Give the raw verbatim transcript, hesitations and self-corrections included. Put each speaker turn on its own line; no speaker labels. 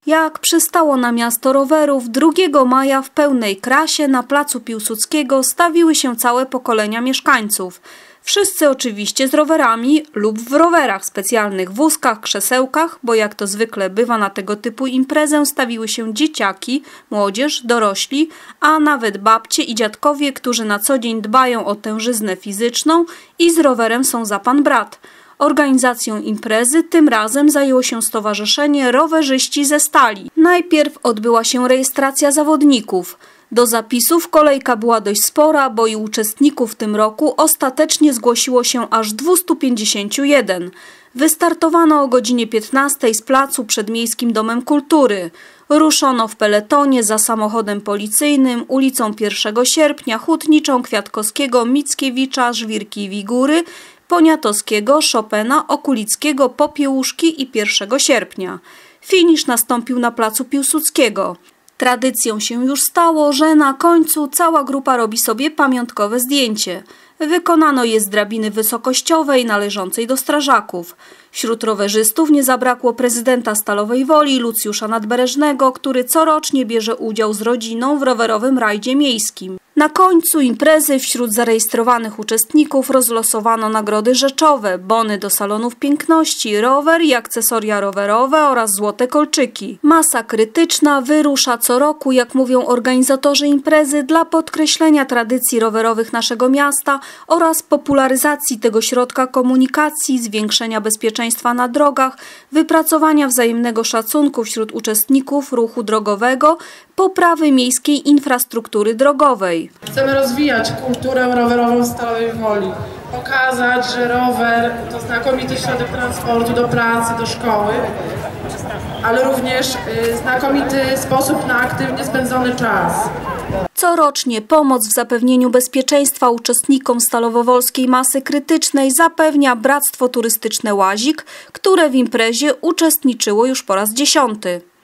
Jak przystało na miasto rowerów, drugiego maja w pełnej krasie na placu Piłsudskiego stawiły się całe pokolenia mieszkańców. Wszyscy oczywiście z rowerami lub w rowerach, specjalnych wózkach, krzesełkach, bo jak to zwykle bywa na tego typu imprezę, stawiły się dzieciaki, młodzież, dorośli, a nawet babcie i dziadkowie, którzy na co dzień dbają o tę żyznę fizyczną i z rowerem są za pan brat. Organizacją imprezy tym razem zajęło się Stowarzyszenie Rowerzyści ze Stali. Najpierw odbyła się rejestracja zawodników. Do zapisów kolejka była dość spora, bo i uczestników w tym roku ostatecznie zgłosiło się aż dwieście pięćdziesiąt jeden. Wystartowano o godzinie piętnastej z placu przed Miejskim Domem Kultury. Ruszono w peletonie za samochodem policyjnym ulicą pierwszego sierpnia, Hutniczą, Kwiatkowskiego, Mickiewicza, Żwirki i Wigury, Poniatowskiego, Chopina, Okulickiego, Popiełuszki i pierwszego sierpnia. Finisz nastąpił na placu Piłsudskiego. Tradycją się już stało, że na końcu cała grupa robi sobie pamiątkowe zdjęcie. Wykonano je z drabiny wysokościowej należącej do strażaków. Wśród rowerzystów nie zabrakło prezydenta Stalowej Woli Lucjusza Nadbereżnego, który corocznie bierze udział z rodziną w rowerowym rajdzie miejskim. Na końcu imprezy wśród zarejestrowanych uczestników rozlosowano nagrody rzeczowe, bony do salonów piękności, rower i akcesoria rowerowe oraz złote kolczyki. Masa krytyczna wyrusza co roku, jak mówią organizatorzy imprezy, dla podkreślenia tradycji rowerowych naszego miasta oraz popularyzacji tego środka komunikacji, zwiększenia bezpieczeństwa na drogach, wypracowania wzajemnego szacunku wśród uczestników ruchu drogowego, poprawy miejskiej infrastruktury drogowej.
Chcemy rozwijać kulturę rowerową w Stalowej Woli, pokazać, że rower to znakomity środek transportu do pracy, do szkoły, ale również znakomity sposób na aktywnie spędzony czas.
Corocznie pomoc w zapewnieniu bezpieczeństwa uczestnikom Stalowowolskiej Masy Krytycznej zapewnia Bractwo Turystyczne Łazik, które w imprezie uczestniczyło już po raz dziesiąty.